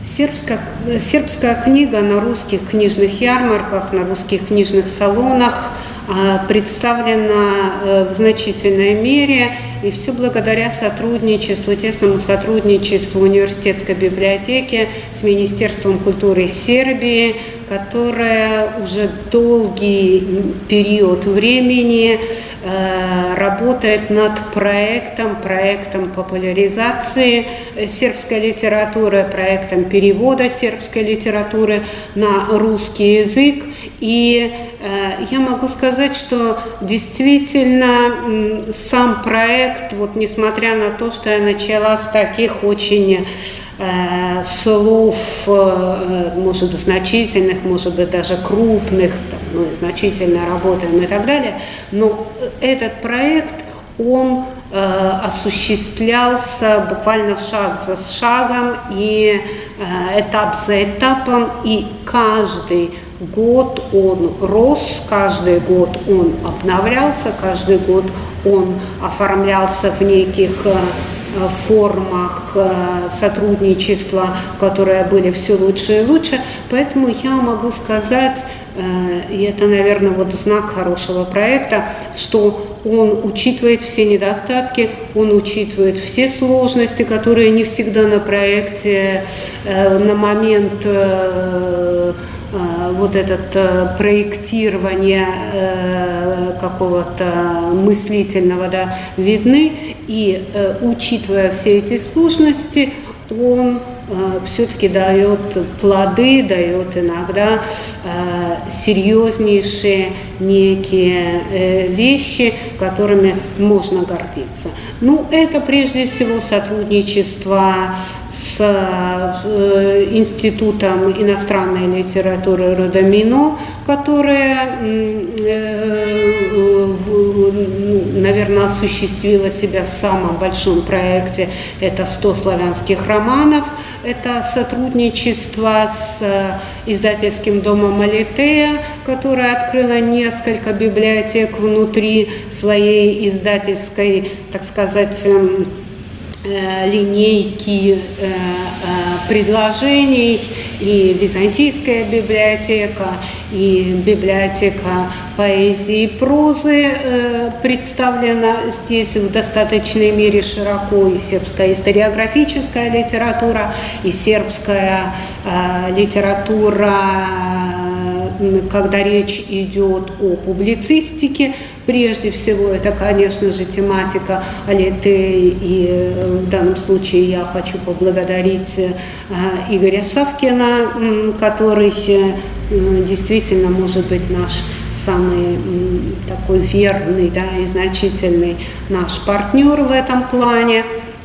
Сербская книга на русских книжных ярмарках, на русских книжных салонах представлена в значительной мере, и все благодаря тесному сотрудничеству университетской библиотеки с Министерством культуры Сербии, которая уже долгий период времени работает над проектом популяризации сербской литературы, проектом перевода сербской литературы на русский язык. И я могу сказать, что действительно сам проект, вот несмотря на то, что я начала с таких очень слов, может быть, значительных, может быть, даже крупных, мы значительно работаем и так далее, но этот проект, он осуществлялся буквально шаг за шагом и этап за этапом, и каждый год он рос, каждый год он обновлялся, каждый год он оформлялся в неких формах сотрудничества, которые были все лучше и лучше. Поэтому я могу сказать, и это, наверное, вот знак хорошего проекта, что он учитывает все недостатки, он учитывает все сложности, которые не всегда на проекте на момент вот этот проектирования какого-то мыслительного, да, видны, и учитывая все эти сложности, он все-таки дает плоды, дает иногда серьезнейшие некие вещи, которыми можно гордиться. Ну, это прежде всего сотрудничество с Институтом иностранной литературы Родомино, которое, наверное, осуществило себя в самом большом проекте. Это 100 славянских романов. Это сотрудничество с издательским домом Алитея, которое открыло несколько библиотек внутри своей издательской, так сказать, линейки предложений, и Византийская библиотека, и библиотека поэзии и прозы представлена здесь в достаточной мере широко, и сербская историографическая литература, и сербская литература, когда речь идет о публицистике. Прежде всего, это, конечно же, тематика Алитей, и в данном случае я хочу поблагодарить Игоря Савкина, который действительно может быть наш самый такой верный, да, и значительный наш партнер в этом плане,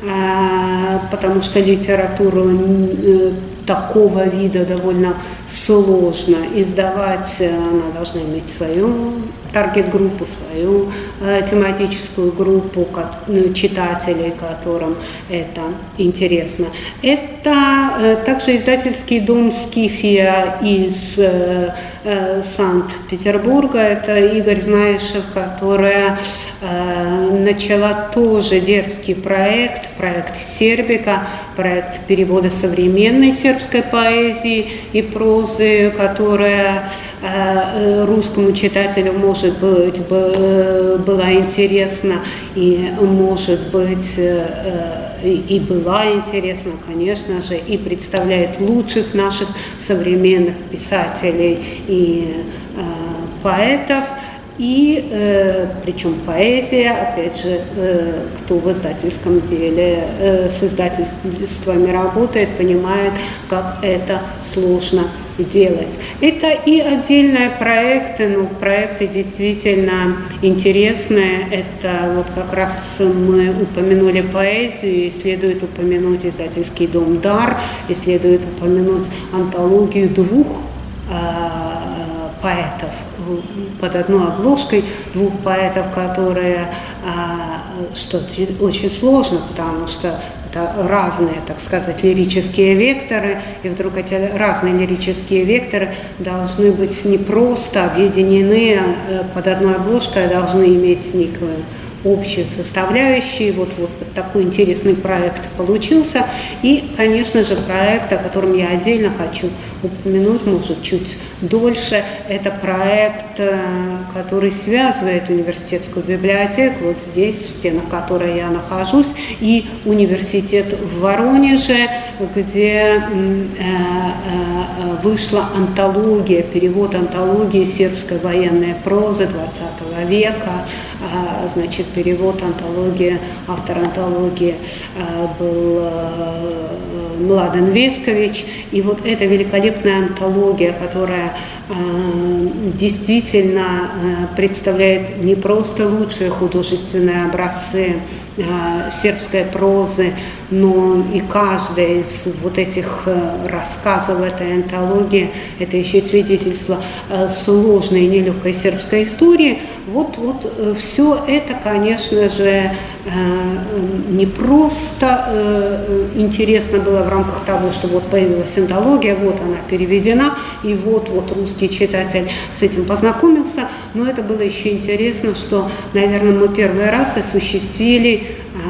потому что литературу такого вида довольно сложно издавать, она должна иметь свою таргет-группу, свою тематическую группу читателей, которым это интересно. Это также издательский дом «Скифия» из Санкт-Петербурга. Это Игорь Знаишев, которая начала тоже дерзкий проект Сербика, проект перевода современной сербской поэзии и прозы, которая русскому читателю, может быть, была интересна, и, может быть, и была интересна, конечно же, и представляет лучших наших современных писателей и поэтов. И причем поэзия, опять же, кто в издательском деле с издательствами работает, понимает, как это сложно делать. Это и отдельные проекты, но проекты действительно интересные. Это вот как раз мы упомянули поэзию, и следует упомянуть издательский дом «Дар», и следует упомянуть антологию двух поэтов под одной обложкой, двух поэтов, которые, что очень сложно, потому что это разные, так сказать, лирические векторы, и вдруг эти разные лирические векторы должны быть не просто объединены под одной обложкой, а должны иметь некую общие составляющие. Вот такой интересный проект получился. И, конечно же, проект, о котором я отдельно хочу упомянуть, может, чуть дольше, это проект, который связывает университетскую библиотеку, вот здесь, в стенах которой я нахожусь, и университет в Воронеже, где вышла антология, перевод антологии сербской военной прозы XX века, значит, перевод антологии, автор антологии был Младен Вескович, и вот эта великолепная антология, которая действительно представляет не просто лучшие художественные образцы сербской прозы, но и каждая из вот этих рассказов этой антологии – это еще и свидетельство сложной и нелегкой сербской истории. Вот все это, конечно же, не просто интересно было в рамках того, что вот появилась антология, вот она переведена, и вот русский читатель с этим познакомился, но это было еще интересно, что, наверное, мы первый раз осуществили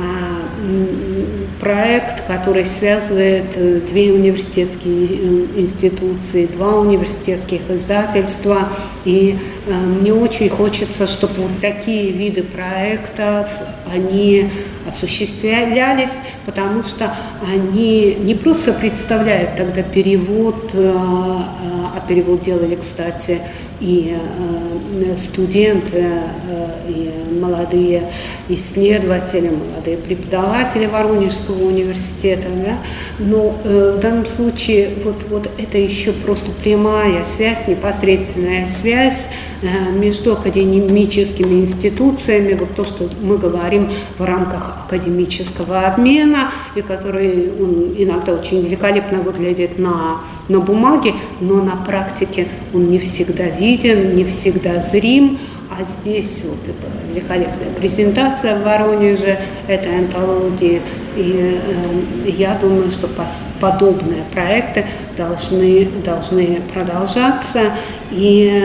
проект, который связывает две университетские институции, два университетских издательства. И мне очень хочется, чтобы вот такие виды проектов, они осуществлялись, потому что они не просто представляют тогда перевод, а перевод делали, кстати, и студенты, и молодые исследователи, молодые преподаватели Воронежского университета, да? Но в данном случае вот это еще просто прямая связь, непосредственная связь между академическими институциями, вот то, что мы говорим в рамках академического обмена, и который он иногда очень великолепно выглядит на бумаге, но на практике он не всегда виден, не всегда зрим. А здесь вот и была великолепная презентация в Воронеже этой антологии. И я думаю, что подобные проекты должны продолжаться. И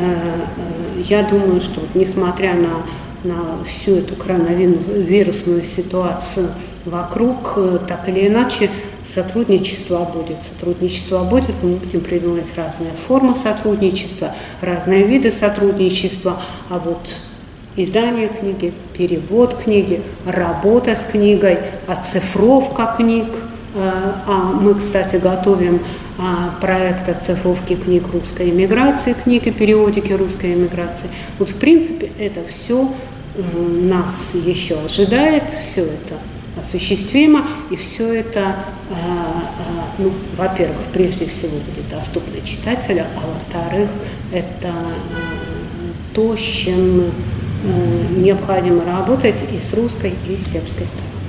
я думаю, что вот, несмотря на всю эту коронавирусную ситуацию вокруг, так или иначе, сотрудничество будет, мы будем придумывать разные формы сотрудничества, разные виды сотрудничества, а вот издание книги, перевод книги, работа с книгой, оцифровка книг. А мы, кстати, готовим проект оцифровки книг русской эмиграции, книг и периодики русской эмиграции. Вот, в принципе, это все нас еще ожидает, все это осуществимо, и все это, во-первых, прежде всего будет доступно читателю, а во-вторых, это то, с чем необходимо работать и с русской, и с сербской стороны.